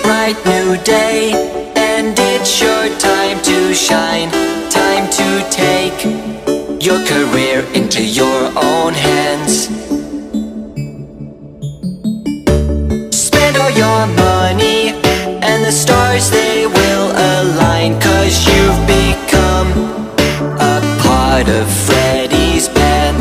bright new day, and it's your time to shine. Time to take your career into your own hands. Spend all your money and the stars, they will align, 'cause you've become a part of Freddy's band.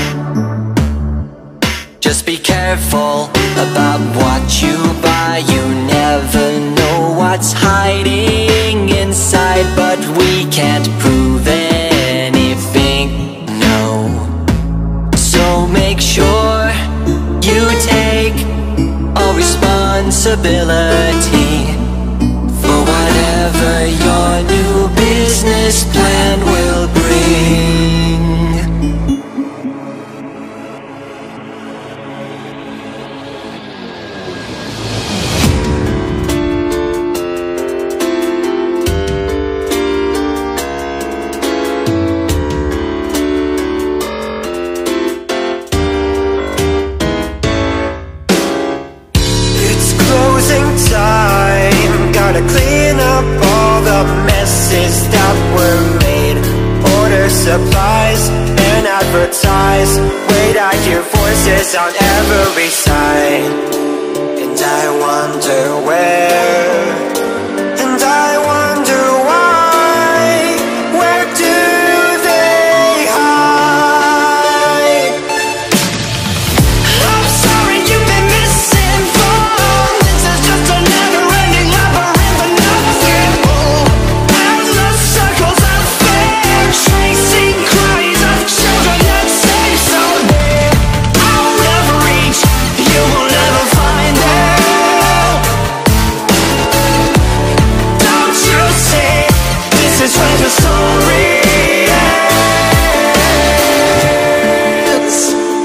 Just be careful about what you buy. You never know what's hiding inside, but we can't prove anything, no. So make sure you take all responsibility for whatever your new business plan will bring. Gotta clean up all the messes that were made. Order supplies and advertise. Wait, I hear voices on every side, and I wonder where, and I wonder why. Where do they hide? I'm sorry you've been misinformed. This is just a never-ending labyrinth of nothing. Endless circles of fear, chasing cries of children that say someday I'll never reach, you will never find them. Don't you see, this is where the story ends.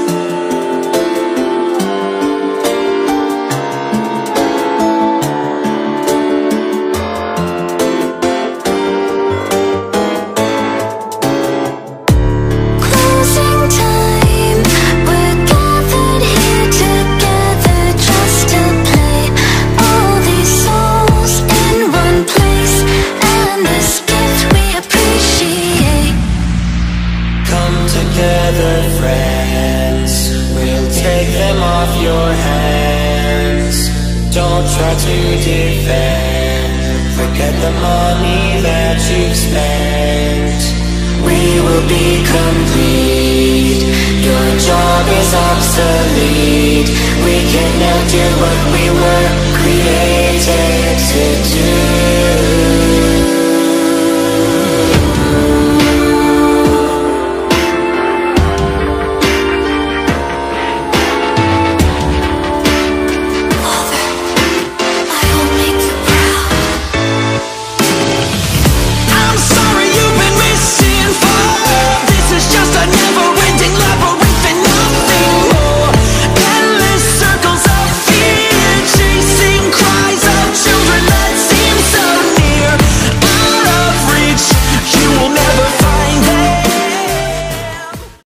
Closing time, we're gathered here together just to play. All these souls in one place, and this gift we appreciate. Come together, friends. We'll take them off your hands. Don't try to defend. Forget the money that you've spent. We will be complete.